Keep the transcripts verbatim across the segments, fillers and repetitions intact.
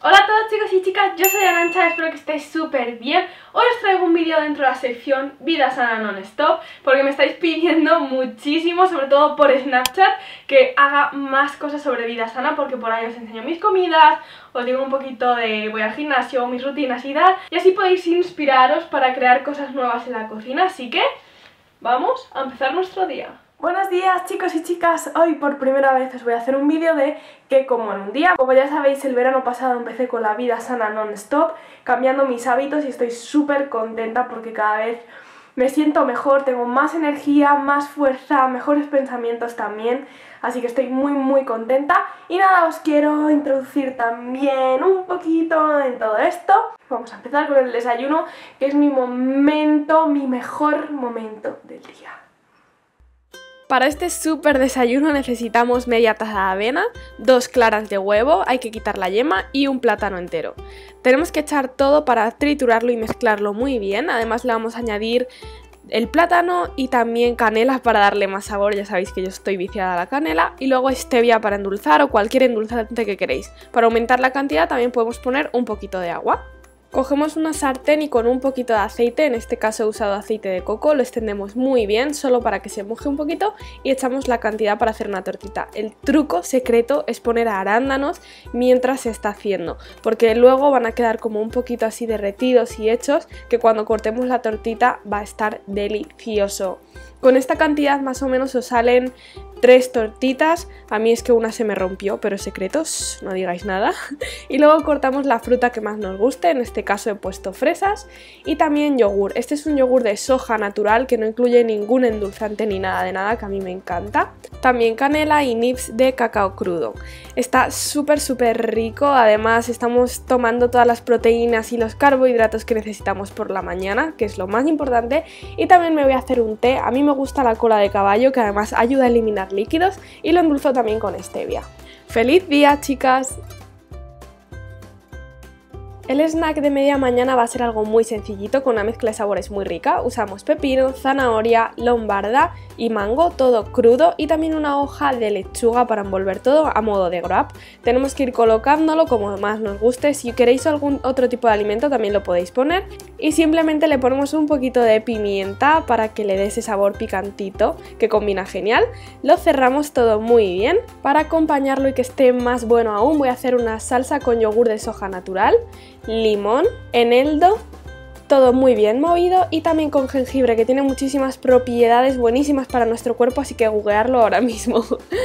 Hola a todos chicos y chicas, yo soy Arantxa, espero que estéis súper bien. Hoy os traigo un vídeo dentro de la sección Vida Sana Non-Stop, porque me estáis pidiendo muchísimo, sobre todo por Snapchat, que haga más cosas sobre vida sana, porque por ahí os enseño mis comidas, os digo un poquito de voy al gimnasio, mis rutinas y tal, y así podéis inspiraros para crear cosas nuevas en la cocina, así que vamos a empezar nuestro día. Buenos días chicos y chicas, hoy por primera vez os voy a hacer un vídeo de qué como en un día. Como ya sabéis, el verano pasado empecé con la vida sana non-stop, cambiando mis hábitos y estoy súper contenta porque cada vez me siento mejor, tengo más energía, más fuerza, mejores pensamientos también, así que estoy muy muy contenta. Y nada, os quiero introducir también un poquito en todo esto. Vamos a empezar con el desayuno, que es mi momento, mi mejor momento del día. Para este súper desayuno necesitamos media taza de avena, dos claras de huevo, hay que quitar la yema y un plátano entero. Tenemos que echar todo para triturarlo y mezclarlo muy bien, además le vamos a añadir el plátano y también canela para darle más sabor, ya sabéis que yo estoy viciada a la canela, y luego stevia para endulzar o cualquier endulzante que queréis. Para aumentar la cantidad también podemos poner un poquito de agua. Cogemos una sartén y con un poquito de aceite, en este caso he usado aceite de coco, lo extendemos muy bien, solo para que se moje un poquito y echamos la cantidad para hacer una tortita. El truco secreto es poner arándanos mientras se está haciendo, porque luego van a quedar como un poquito así derretidos y hechos, que cuando cortemos la tortita va a estar delicioso. Con esta cantidad más o menos os salen tres tortitas, a mí es que una se me rompió, pero secretos, no digáis nada. Y luego cortamos la fruta que más nos guste, en este caso he puesto fresas y también yogur. Este es un yogur de soja natural que no incluye ningún endulzante ni nada de nada, que a mí me encanta. También canela y nibs de cacao crudo. Está súper súper rico, además estamos tomando todas las proteínas y los carbohidratos que necesitamos por la mañana, que es lo más importante. Y también me voy a hacer un té, a mí me gusta la cola de caballo, que además ayuda a eliminar líquidos, y lo endulzo también con stevia. ¡Feliz día, chicas! El snack de media mañana va a ser algo muy sencillito, con una mezcla de sabores muy rica. Usamos pepino, zanahoria, lombarda y mango, todo crudo, y también una hoja de lechuga para envolver todo a modo de wrap. Tenemos que ir colocándolo como más nos guste. Si queréis algún otro tipo de alimento también lo podéis poner, y simplemente le ponemos un poquito de pimienta para que le dé ese sabor picantito que combina genial. Lo cerramos todo muy bien. Para acompañarlo y que esté más bueno aún, voy a hacer una salsa con yogur de soja natural, limón, eneldo, todo muy bien movido, y también con jengibre, que tiene muchísimas propiedades buenísimas para nuestro cuerpo, así que googlearlo ahora mismo.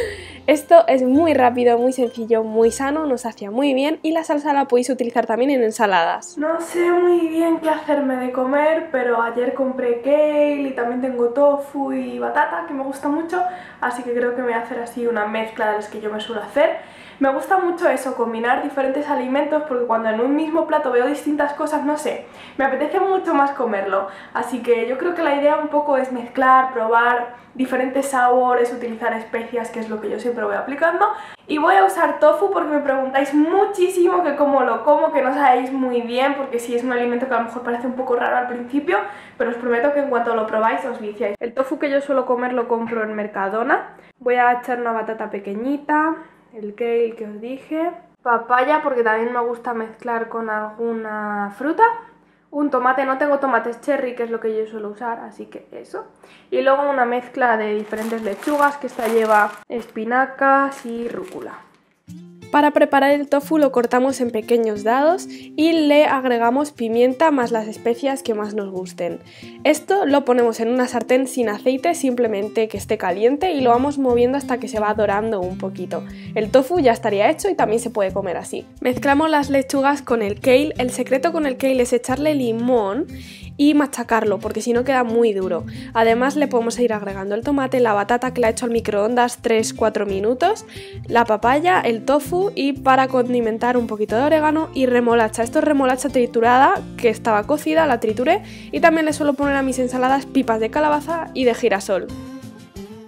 Esto es muy rápido, muy sencillo, muy sano, nos sacia muy bien, y la salsa la podéis utilizar también en ensaladas. No sé muy bien qué hacerme de comer, pero ayer compré kale y también tengo tofu y batata, que me gusta mucho, así que creo que me voy a hacer así una mezcla de las que yo me suelo hacer. Me gusta mucho eso, combinar diferentes alimentos, porque cuando en un mismo plato veo distintas cosas, no sé, me apetece mucho más comerlo. Así que yo creo que la idea un poco es mezclar, probar diferentes sabores, utilizar especias, que es lo que yo siempre voy aplicando. Y voy a usar tofu porque me preguntáis muchísimo que cómo lo como, que no sabéis muy bien, porque sí es un alimento que a lo mejor parece un poco raro al principio, pero os prometo que en cuanto lo probáis os viciáis. El tofu que yo suelo comer lo compro en Mercadona. Voy a echar una batata pequeñita, el kale que os dije, papaya porque también me gusta mezclar con alguna fruta, un tomate, no tengo tomates cherry que es lo que yo suelo usar, así que eso, y luego una mezcla de diferentes lechugas, que esta lleva espinacas y rúcula. Para preparar el tofu lo cortamos en pequeños dados y le agregamos pimienta más las especias que más nos gusten. Esto lo ponemos en una sartén sin aceite, simplemente que esté caliente, y lo vamos moviendo hasta que se va dorando un poquito. El tofu ya estaría hecho y también se puede comer así. Mezclamos las lechugas con el kale. El secreto con el kale es echarle limón y machacarlo, porque si no queda muy duro. Además le podemos ir agregando el tomate, la batata que la he hecho al microondas tres cuatro minutos, la papaya, el tofu, y para condimentar un poquito de orégano y remolacha. Esto es remolacha triturada que estaba cocida, la trituré, y también le suelo poner a mis ensaladas pipas de calabaza y de girasol.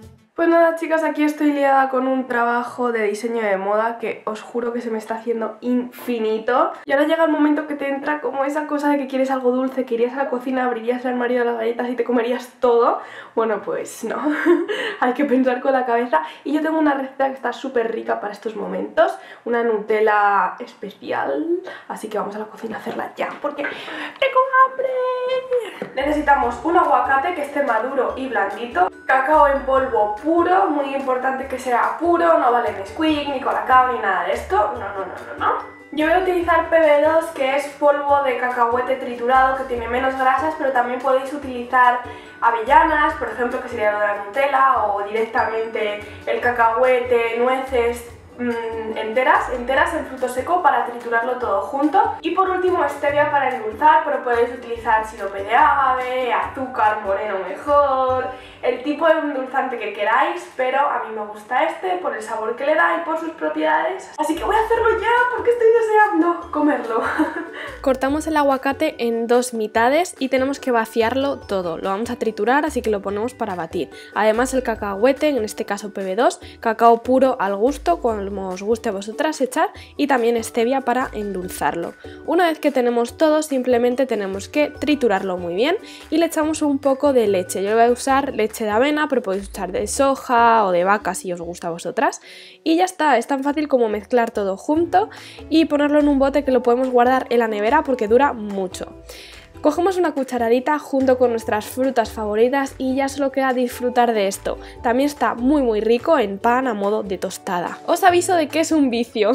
Pues nada chicas, aquí estoy liada con un trabajo de diseño de moda que os juro que se me está haciendo infinito. Y ahora llega el momento que te entra como esa cosa de que quieres algo dulce, que irías a la cocina, abrirías el armario de las galletas y te comerías todo. Bueno, pues no, hay que pensar con la cabeza. Y yo tengo una receta que está súper rica para estos momentos, una Nutella especial, así que vamos a la cocina a hacerla ya porque tengo hambre. Necesitamos un aguacate que esté maduro y blandito, cacao en polvo puro, muy importante que sea puro, no vale Nesquik, ni Colacao, ni nada de esto, no, no, no, no, no. Yo voy a utilizar P B dos, que es polvo de cacahuete triturado, que tiene menos grasas, pero también podéis utilizar avellanas, por ejemplo, que sería lo de la Nutella, o directamente el cacahuete, nueces, mmm, enteras, enteras en fruto seco para triturarlo todo junto. Y por último stevia para endulzar, pero podéis utilizar sirope de agave, azúcar moreno mejor, el tipo de endulzante que queráis, pero a mí me gusta este por el sabor que le da y por sus propiedades. Así que voy a hacerlo ya porque estoy deseando comerlo. Cortamos el aguacate en dos mitades y tenemos que vaciarlo todo. Lo vamos a triturar, así que lo ponemos para batir. Además el cacahuete, en este caso P B dos, cacao puro al gusto, como os guste a vosotras echar, y también stevia para endulzarlo. Una vez que tenemos todo, simplemente tenemos que triturarlo muy bien y le echamos un poco de leche. Yo voy a usar leche de avena, pero podéis usar de soja o de vaca si os gusta a vosotras. Y ya está, es tan fácil como mezclar todo junto y ponerlo en un bote que lo podemos guardar en la nevera porque dura mucho. Cogemos una cucharadita junto con nuestras frutas favoritas y ya solo queda disfrutar de esto. También está muy muy rico en pan a modo de tostada. Os aviso de que es un vicio.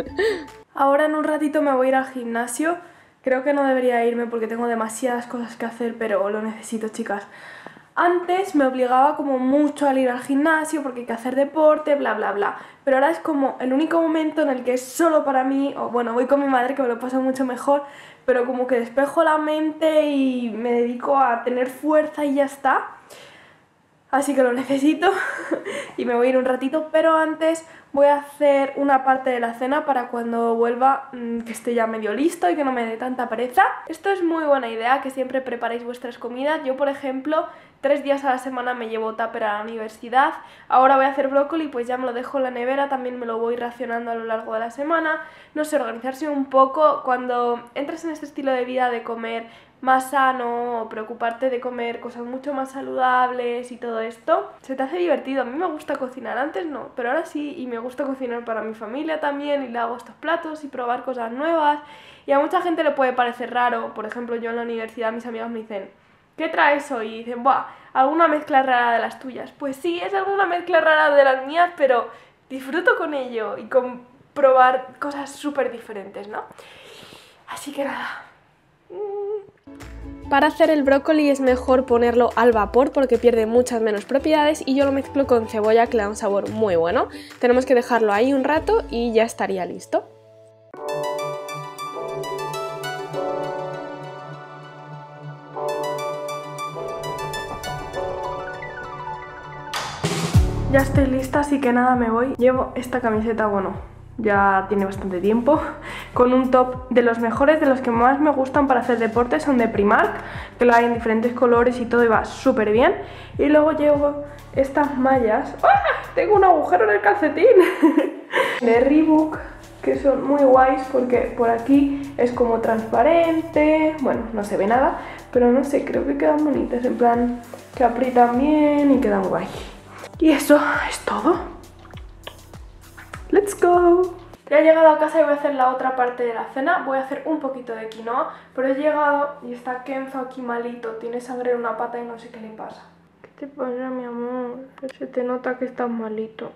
Ahora en un ratito me voy a ir al gimnasio. Creo que no debería irme porque tengo demasiadas cosas que hacer, pero lo necesito, chicas. Antes me obligaba como mucho al ir al gimnasio porque hay que hacer deporte, bla bla bla. Pero ahora es como el único momento en el que es solo para mí, o bueno, voy con mi madre que me lo pasa mucho mejor, pero como que despejo la mente y me dedico a tener fuerza y ya está. Así que lo necesito y me voy a ir un ratito, pero antes voy a hacer una parte de la cena para cuando vuelva mmm, que esté ya medio listo y que no me dé tanta pereza. Esto es muy buena idea, que siempre preparéis vuestras comidas. Yo, por ejemplo, tres días a la semana me llevo tupper a la universidad. Ahora voy a hacer brócoli, pues ya me lo dejo en la nevera, también me lo voy racionando a lo largo de la semana. No sé, organizarse un poco. Cuando entras en este estilo de vida de comer más sano o preocuparte de comer cosas mucho más saludables y todo esto, se te hace divertido. A mí me gusta cocinar, antes no, pero ahora sí, y me gusta cocinar para mi familia también y le hago estos platos y probar cosas nuevas. Y a mucha gente le puede parecer raro. Por ejemplo, yo en la universidad mis amigas me dicen: ¿qué traes hoy? Y dicen: buah, alguna mezcla rara de las tuyas. Pues sí, es alguna mezcla rara de las mías, pero disfruto con ello y con probar cosas súper diferentes, ¿no? Así que nada. Para hacer el brócoli es mejor ponerlo al vapor porque pierde muchas menos propiedades, y yo lo mezclo con cebolla que le da un sabor muy bueno. Tenemos que dejarlo ahí un rato y ya estaría listo. Ya estoy lista, así que nada, me voy. Llevo esta camiseta, bueno, ya tiene bastante tiempo, con un top de los mejores, de los que más me gustan para hacer deporte, son de Primark, que lo hay en diferentes colores y todo y va súper bien. Y luego llevo estas mallas. ¡Ah! Tengo un agujero en el calcetín de Reebok, que son muy guays porque por aquí es como transparente, bueno, no se ve nada, pero no sé, creo que quedan bonitas, en plan que aprietan bien y quedan guay. Y eso es todo. ¡Let's go! Ya he llegado a casa y voy a hacer la otra parte de la cena. Voy a hacer un poquito de quinoa, pero he llegado y está Kenzo aquí malito. Tiene sangre en una pata y no sé qué le pasa. ¿Qué te pasa, mi amor? Se te nota que estás malito.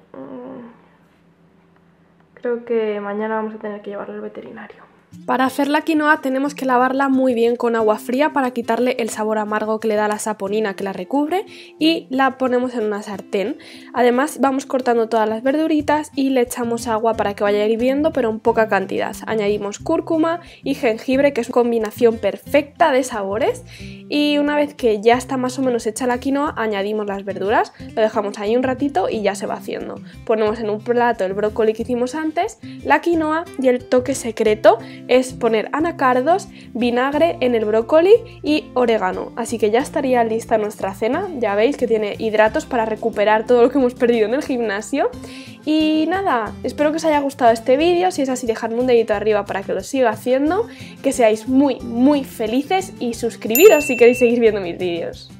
Creo que mañana vamos a tener que llevarlo al veterinario. Para hacer la quinoa tenemos que lavarla muy bien con agua fría para quitarle el sabor amargo que le da la saponina que la recubre, y la ponemos en una sartén. Además vamos cortando todas las verduritas y le echamos agua para que vaya hirviendo, pero en poca cantidad. Añadimos cúrcuma y jengibre, que es una combinación perfecta de sabores, y una vez que ya está más o menos hecha la quinoa añadimos las verduras, lo dejamos ahí un ratito y ya se va haciendo. Ponemos en un plato el brócoli que hicimos antes, la quinoa y el toque secreto es poner anacardos, vinagre en el brócoli y orégano. Así que ya estaría lista nuestra cena. Ya veis que tiene hidratos para recuperar todo lo que hemos perdido en el gimnasio. Y nada, espero que os haya gustado este vídeo. Si es así, dejadme un dedito arriba para que lo siga haciendo. Que seáis muy, muy felices y suscribiros si queréis seguir viendo mis vídeos.